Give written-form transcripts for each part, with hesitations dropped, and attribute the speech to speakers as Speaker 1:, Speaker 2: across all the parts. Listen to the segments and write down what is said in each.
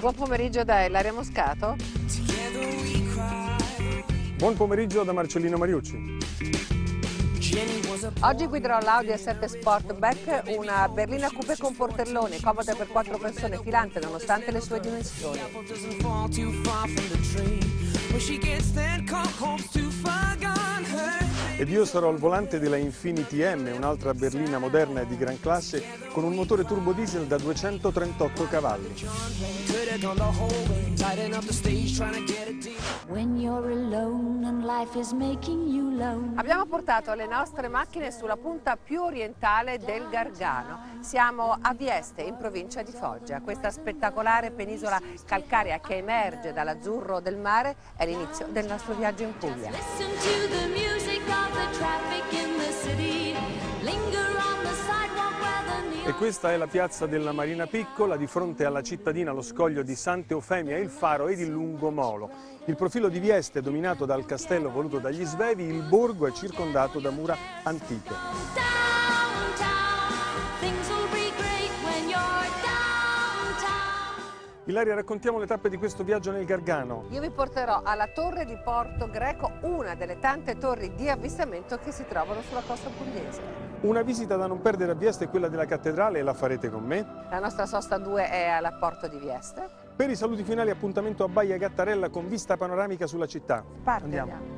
Speaker 1: Buon pomeriggio da Ilaria Moscato.
Speaker 2: Buon pomeriggio da Marcellino Mariucci.
Speaker 1: Oggi guiderò l'Audi A7 Sportback, una berlina coupé con portellone, comoda per 4 persone, filante nonostante le sue dimensioni.
Speaker 2: Ed io sarò al volante della Infiniti M, un'altra berlina moderna e di gran classe, con un motore turbo diesel da 238 cavalli.
Speaker 1: Abbiamo portato le nostre macchine sulla punta più orientale del Gargano. Siamo a Vieste, in provincia di Foggia. Questa spettacolare penisola calcarea che emerge dall'azzurro del mare è l'inizio del nostro viaggio in Puglia.
Speaker 2: E questa è la piazza della Marina Piccola, di fronte alla cittadina lo scoglio di Santa Eufemia, il faro ed il lungomolo. Il profilo di Vieste è dominato dal castello voluto dagli Svevi, il borgo è circondato da mura antiche. Ilaria, raccontiamo le tappe di questo viaggio nel Gargano.
Speaker 1: Io vi porterò alla torre di Porto Greco, una delle tante torri di avvistamento che si trovano sulla costa pugliese.
Speaker 2: Una visita da non perdere a Vieste è quella della cattedrale e la farete con me.
Speaker 1: La nostra sosta 2 è al porto di Vieste.
Speaker 2: Per i saluti finali appuntamento a Baia Gattarella con vista panoramica sulla città.
Speaker 1: Andiamo.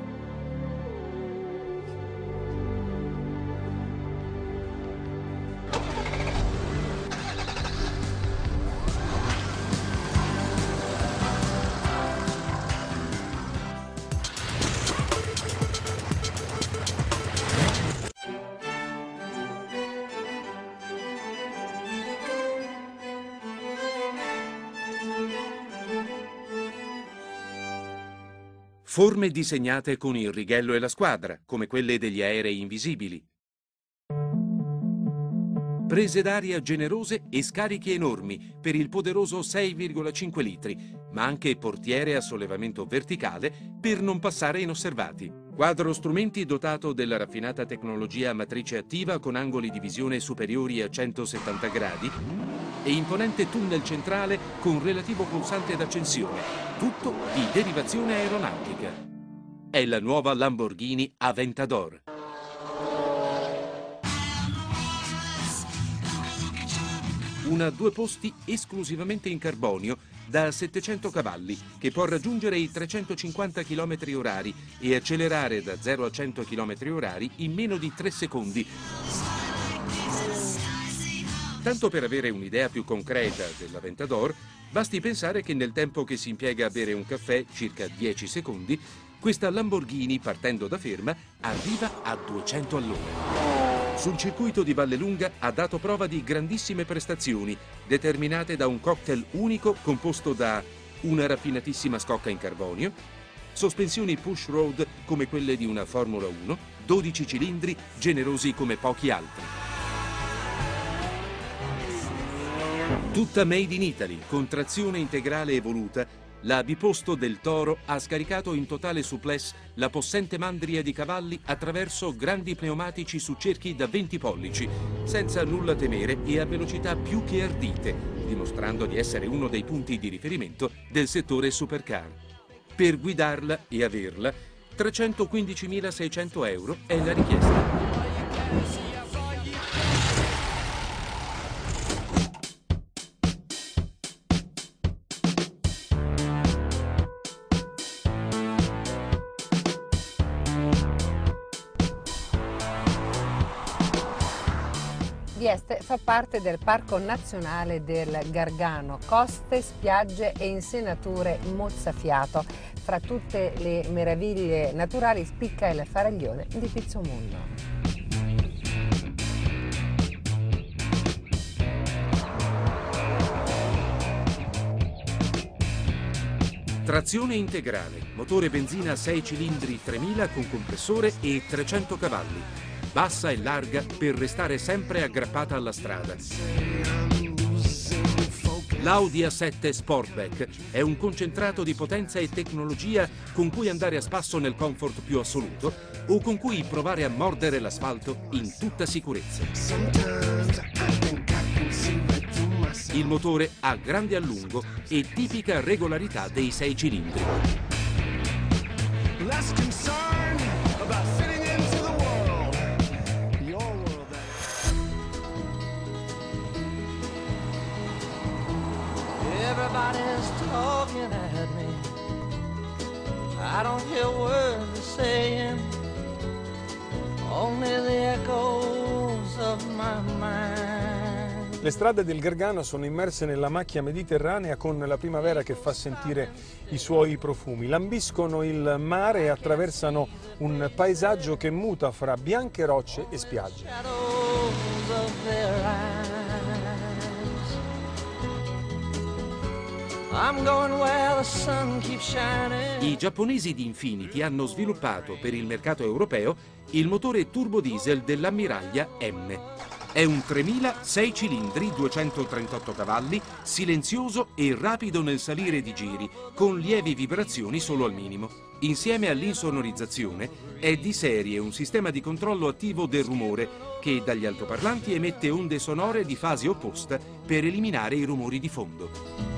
Speaker 3: Forme disegnate con il righello e la squadra, come quelle degli aerei invisibili. Prese d'aria generose e scarichi enormi per il poderoso 6,5 litri, ma anche portiere a sollevamento verticale per non passare inosservati. Quadro strumenti dotato della raffinata tecnologia matrice attiva con angoli di visione superiori a 170 gradi e imponente tunnel centrale con relativo pulsante d'accensione, tutto di derivazione aeronautica. È la nuova Lamborghini Aventador. Una 2 posti esclusivamente in carbonio da 700 cavalli che può raggiungere i 350 km/h e accelerare da 0 a 100 km/h in meno di 3 secondi. Tanto per avere un'idea più concreta dell'Aventador, basti pensare che nel tempo che si impiega a bere un caffè, circa 10 secondi, questa Lamborghini, partendo da ferma, arriva a 200 all'ora. Sul circuito di Vallelunga ha dato prova di grandissime prestazioni, determinate da un cocktail unico composto da una raffinatissima scocca in carbonio, sospensioni push road come quelle di una Formula 1, 12 cilindri generosi come pochi altri. Tutta made in Italy, con trazione integrale evoluta, la biposto del Toro ha scaricato in totale suppless la possente mandria di cavalli attraverso grandi pneumatici su cerchi da 20 pollici, senza nulla temere e a velocità più che ardite, dimostrando di essere uno dei punti di riferimento del settore supercar. Per guidarla e averla, 315.600 euro è la richiesta.
Speaker 1: Vieste fa parte del Parco Nazionale del Gargano, coste, spiagge e insenature mozzafiato. Fra tutte le meraviglie naturali spicca il faraglione di Pizzomundo.
Speaker 3: Trazione integrale, motore benzina 6 cilindri 3000 con compressore e 300 cavalli. Bassa e larga per restare sempre aggrappata alla strada. L'Audi A7 Sportback è un concentrato di potenza e tecnologia con cui andare a spasso nel comfort più assoluto o con cui provare a mordere l'asfalto in tutta sicurezza. Il motore ha grande allungo e tipica regolarità dei 6 cilindri.
Speaker 4: Everybody's talking at me. I don't hear words they're saying, only the echoes of my mind.
Speaker 2: Le strade del Gargano sono immerse nella macchia mediterranea con la primavera che fa sentire i suoi profumi. Lambiscono il mare e attraversano un paesaggio che muta fra bianche rocce e spiagge.
Speaker 3: I giapponesi di Infiniti hanno sviluppato per il mercato europeo il motore turbodiesel dell'ammiraglia M. È un 3000 6 cilindri, 238 cavalli, silenzioso e rapido nel salire di giri, con lievi vibrazioni solo al minimo. Insieme all'insonorizzazione è di serie un sistema di controllo attivo del rumore che dagli altoparlanti emette onde sonore di fase opposta per eliminare i rumori di fondo.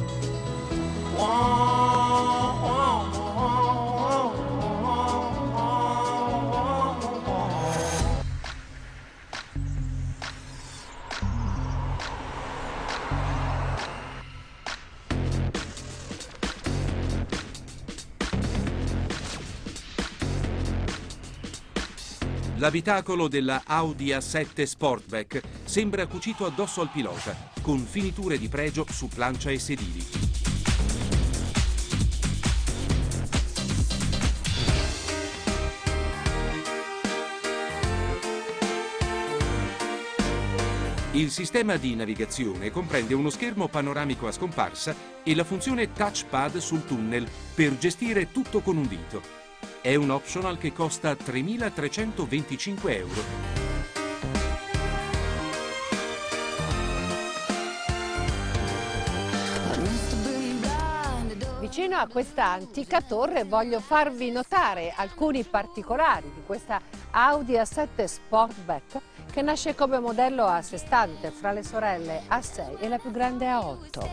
Speaker 3: L'abitacolo della Audi A7 Sportback sembra cucito addosso al pilota, con finiture di pregio su plancia e sedili. Il sistema di navigazione comprende uno schermo panoramico a scomparsa e la funzione touchpad sul tunnel per gestire tutto con un dito. È un optional che costa 3.325 euro.
Speaker 1: Vicino a questa antica torre voglio farvi notare alcuni particolari di questa Audi A7 Sportback che nasce come modello a sé stante fra le sorelle A6 e la più grande A8.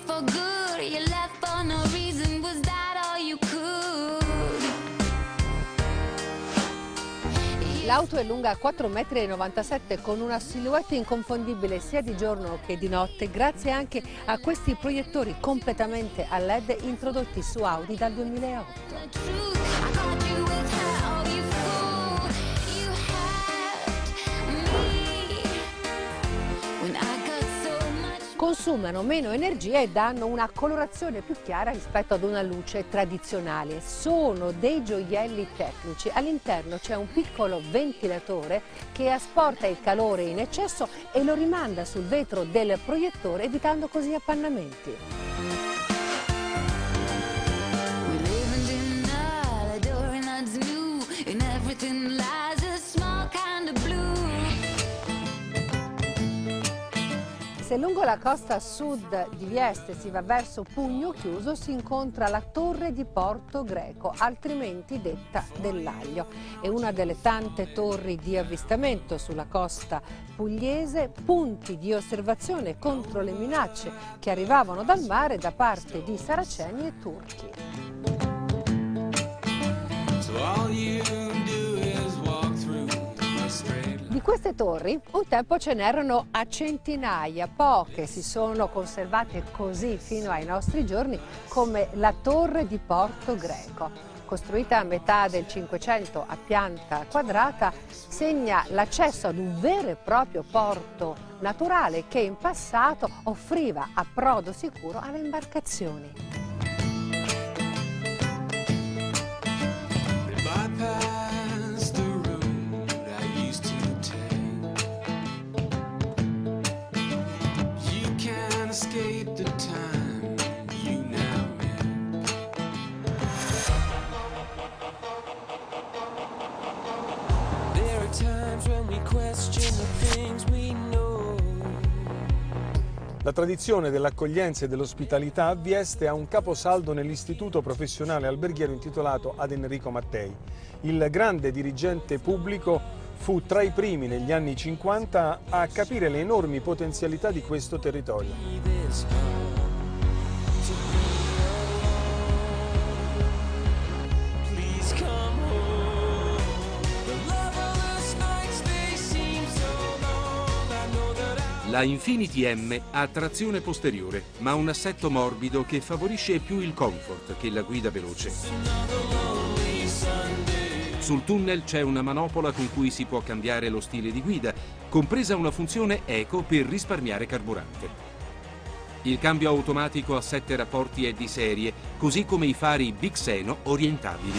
Speaker 1: L'auto è lunga 4,97 m con una silhouette inconfondibile sia di giorno che di notte, grazie anche a questi proiettori completamente a LED introdotti su Audi dal 2008. Consumano meno energia e danno una colorazione più chiara rispetto ad una luce tradizionale. Sono dei gioielli tecnici. All'interno c'è un piccolo ventilatore che asporta il calore in eccesso e lo rimanda sul vetro del proiettore, evitando così appannamenti. Se lungo la costa sud di Vieste si va verso Pugno Chiuso si incontra la torre di Porto Greco, altrimenti detta dell'Aglio. È una delle tante torri di avvistamento sulla costa pugliese, punti di osservazione contro le minacce che arrivavano dal mare da parte di saraceni e turchi. Di queste torri un tempo ce n'erano a centinaia, poche si sono conservate così fino ai nostri giorni come la torre di Porto Greco. Costruita a metà del Cinquecento a pianta quadrata, segna l'accesso ad un vero e proprio porto naturale che in passato offriva approdo sicuro alle imbarcazioni.
Speaker 2: La tradizione dell'accoglienza e dell'ospitalità a Vieste ha un caposaldo nell'istituto professionale alberghiero intitolato ad Enrico Mattei. Il grande dirigente pubblico Fu tra i primi negli anni 50 a capire le enormi potenzialità di questo territorio.
Speaker 3: La Infiniti M ha trazione posteriore, ma un assetto morbido che favorisce più il comfort che la guida veloce. Sul tunnel c'è una manopola con cui si può cambiare lo stile di guida, compresa una funzione eco per risparmiare carburante. Il cambio automatico a 7 rapporti è di serie, così come i fari Bixeno orientabili.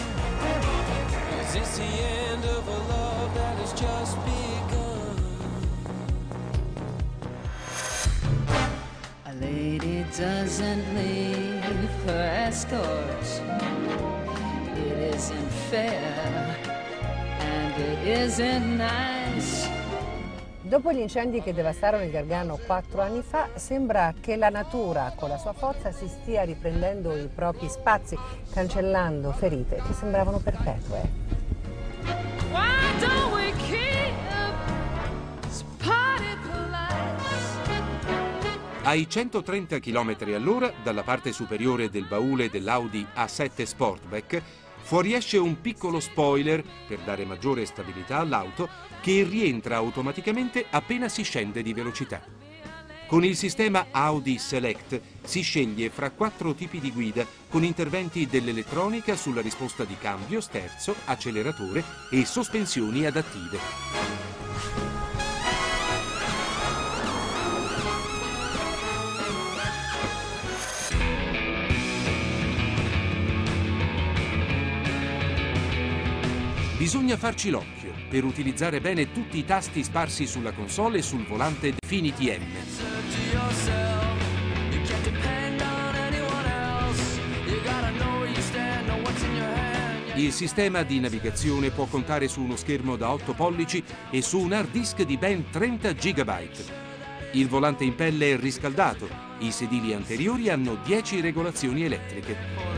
Speaker 5: Lady doesn't leave her escorts. It isn't fair and it isn't nice.
Speaker 1: Dopo gli incendi che devastarono il Gargano 4 anni fa, sembra che la natura con la sua forza si stia riprendendo i propri spazi, cancellando ferite che sembravano perpetue.
Speaker 5: Why don't we keep spotted lights?
Speaker 3: Ai 130 km/h, dalla parte superiore del baule dell'Audi A7 Sportback, fuoriesce un piccolo spoiler per dare maggiore stabilità all'auto che rientra automaticamente appena si scende di velocità. Con il sistema Audi Select si sceglie fra 4 tipi di guida con interventi dell'elettronica sulla risposta di cambio, sterzo, acceleratore e sospensioni adattive. Bisogna farci l'occhio per utilizzare bene tutti i tasti sparsi sulla console e sul volante Infiniti M. Il sistema di navigazione può contare su uno schermo da 8 pollici e su un hard disk di ben 30 GB. Il volante in pelle è riscaldato, i sedili anteriori hanno 10 regolazioni elettriche.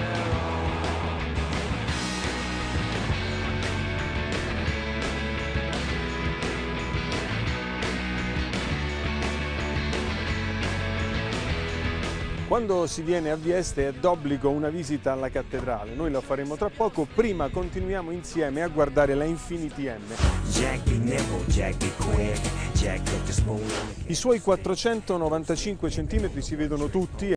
Speaker 2: Quando si viene a Vieste è d'obbligo una visita alla cattedrale, noi la faremo tra poco, prima continuiamo insieme a guardare la Infiniti M. I suoi 495 cm si vedono tutti.